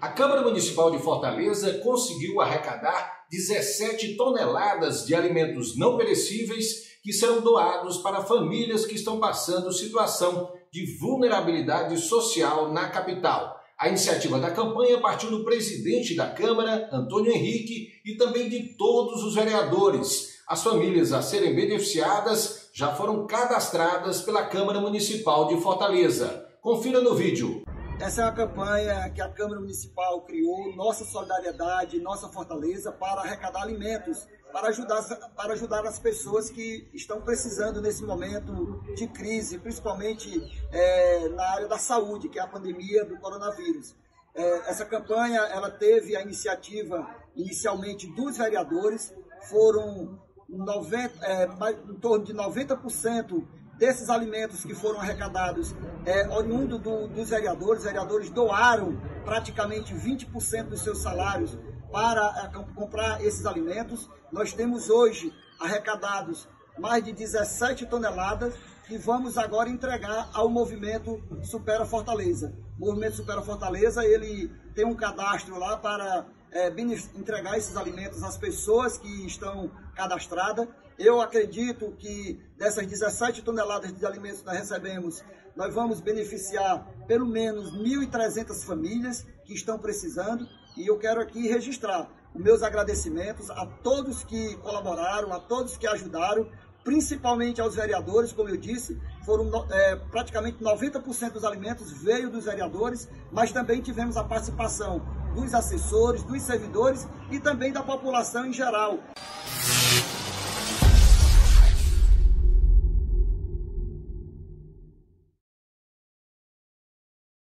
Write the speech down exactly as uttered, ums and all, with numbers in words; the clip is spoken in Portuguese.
Câmara Municipal de Fortaleza conseguiu arrecadar dezessete toneladas de alimentos não perecíveis que serão doados para famílias que estão passando situação de vulnerabilidade social na capital. A iniciativa da campanha partiu do presidente da Câmara, Antônio Henrique, e também de todos os vereadores. As famílias a serem beneficiadas já foram cadastradas pela Câmara Municipal de Fortaleza. Confira no vídeo. Essa é uma campanha que a Câmara Municipal criou, Nossa Solidariedade, Nossa Fortaleza, para arrecadar alimentos, para ajudar, para ajudar as pessoas que estão precisando nesse momento de crise, principalmente é, na área da saúde, que é a pandemia do coronavírus. É, essa campanha ela teve a iniciativa inicialmente dos vereadores, foram noventa, é, em torno de noventa por cento desses alimentos que foram arrecadados é, oriundo do, dos vereadores. Os vereadores doaram praticamente vinte por cento dos seus salários para a, comprar esses alimentos. Nós temos hoje arrecadados mais de dezessete toneladas que vamos agora entregar ao movimento Supera Fortaleza. O movimento Supera Fortaleza ele tem um cadastro lá para é, entregar esses alimentos às pessoas que estão cadastradas. Eu acredito que dessas dezessete toneladas de alimentos que nós recebemos, nós vamos beneficiar pelo menos mil e trezentas famílias que estão precisando. E eu quero aqui registrar os meus agradecimentos a todos que colaboraram, a todos que ajudaram, principalmente aos vereadores. Como eu disse, foram é, praticamente noventa por cento dos alimentos veio dos vereadores, mas também tivemos a participação dos assessores, dos servidores e também da população em geral.